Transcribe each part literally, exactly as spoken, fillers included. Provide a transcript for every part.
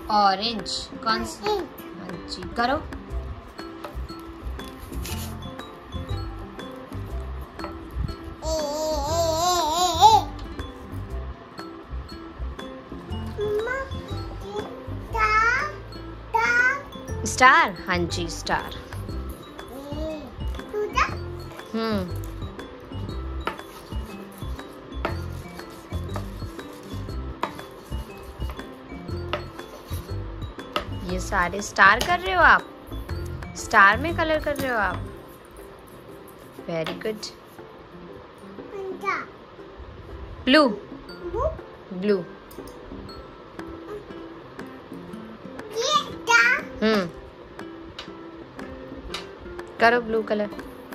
Orange. कौन सी? हाँ जी, करो। स्टार। हाँ जी, स्टार। हम्म ये सारे स्टार कर रहे हो आप? स्टार में कलर कर रहे हो आप? Very good. Blue. Blue. Hmm करो ब्लू कलर।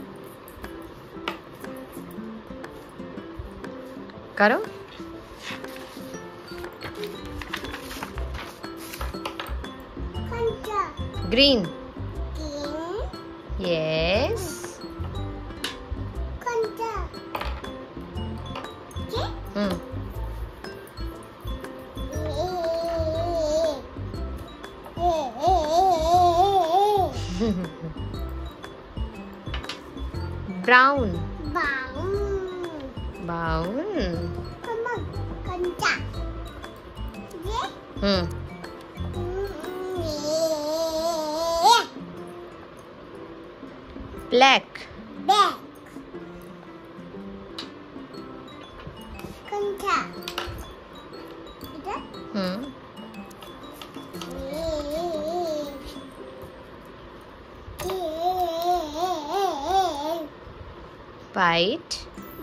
करो। Green. Yes. Hmm brown. Brown. Hmm black. Hmm white.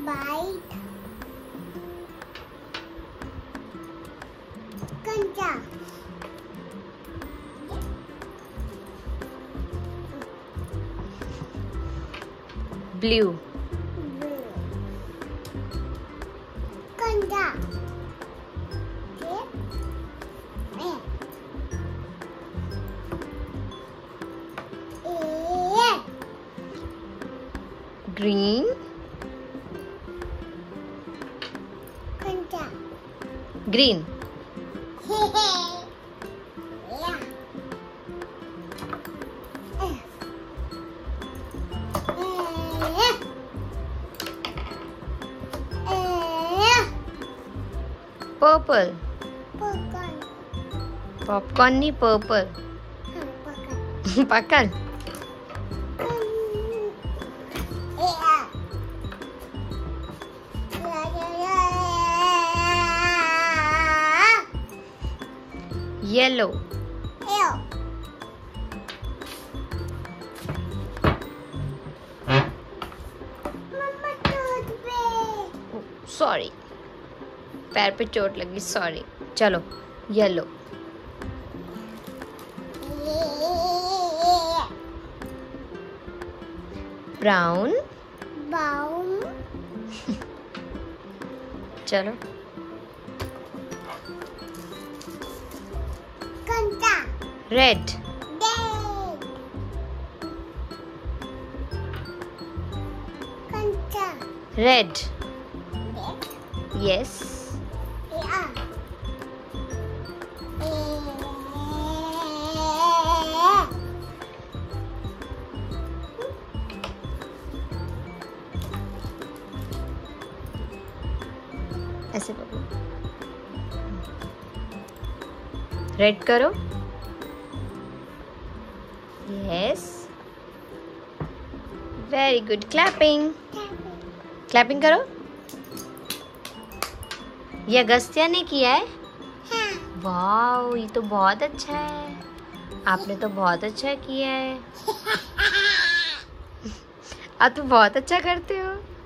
Blue. Green. Green. Purple. Popcorn नहीं, पर्पल। पकड़। येलो। सॉरी, पैर पे चोट लगी, सॉरी। चलो, येलो। ब्राउन। चलो। रेड। रेड। यस। ऐसे करो, रेड करो। Yes, very good. Clapping. Clapping करो। ये अगस्त्या ने किया है। हाँ। वाओ, ये तो बहुत अच्छा है। आपने तो बहुत अच्छा किया है। आप तो बहुत अच्छा करते हो।